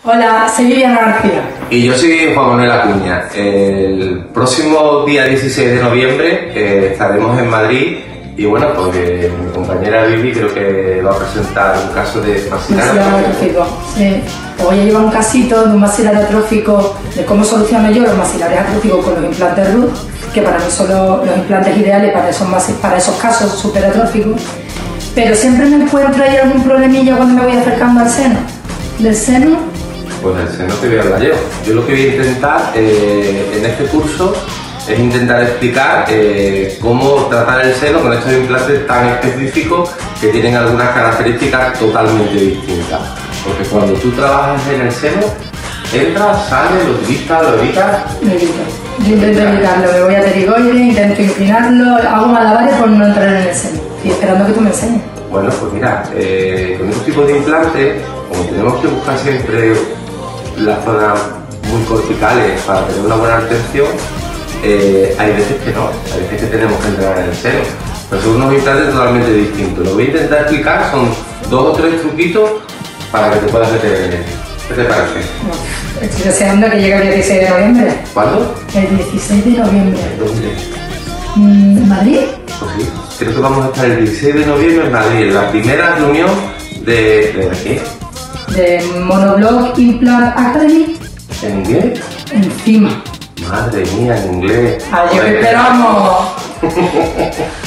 Hola, soy Viviana García. Y yo soy Juan Manuel Acuña. El próximo día 16 de noviembre estaremos en Madrid y bueno, pues mi compañera Vivi creo que va a presentar un caso de maxilar Atrófico. Sí. Voy a llevar un casito de un maxilar atrófico, de cómo soluciono yo los maxilares atróficos con los implantes RUT, que para mí son los implantes ideales para esos casos súper atróficos. Pero siempre me encuentro ahí algún problemilla cuando me voy acercando al seno. ¿Del seno? Pues del seno te voy a hablar yo. Yo lo que voy a intentar en este curso es intentar explicar cómo tratar el seno con estos implantes tan específicos que tienen algunas características totalmente distintas. Porque cuando tú trabajas en el seno, entras, sales, lo utilizas, lo evitas. Lo evito. Yo intento evitarlo, me voy a terigoide, intento inclinarlo, hago malabares por no entrar en el seno. Estoy esperando que tú me enseñes. Bueno, pues mira, con estos tipos de implantes, como tenemos que buscar siempre las zonas muy corticales para tener una buena retención, hay veces que no, hay veces que tenemos que entrar en el seno. Pero son unos implantes totalmente distintos. Lo voy a intentar explicar, son 2 o 3 truquitos para que te puedas meter en él. ¿Qué te parece? Estoy deseando que llegue el 16 de noviembre. ¿Cuándo? El 16 de noviembre. ¿Dónde? ¿En Madrid? Pues sí, creo que vamos a estar el 16 de noviembre en Madrid, en la primera reunión ¿de qué? De Monoblock Implant Academy. ¿En inglés? Encima. Madre mía, en inglés. ¡Allí os esperamos!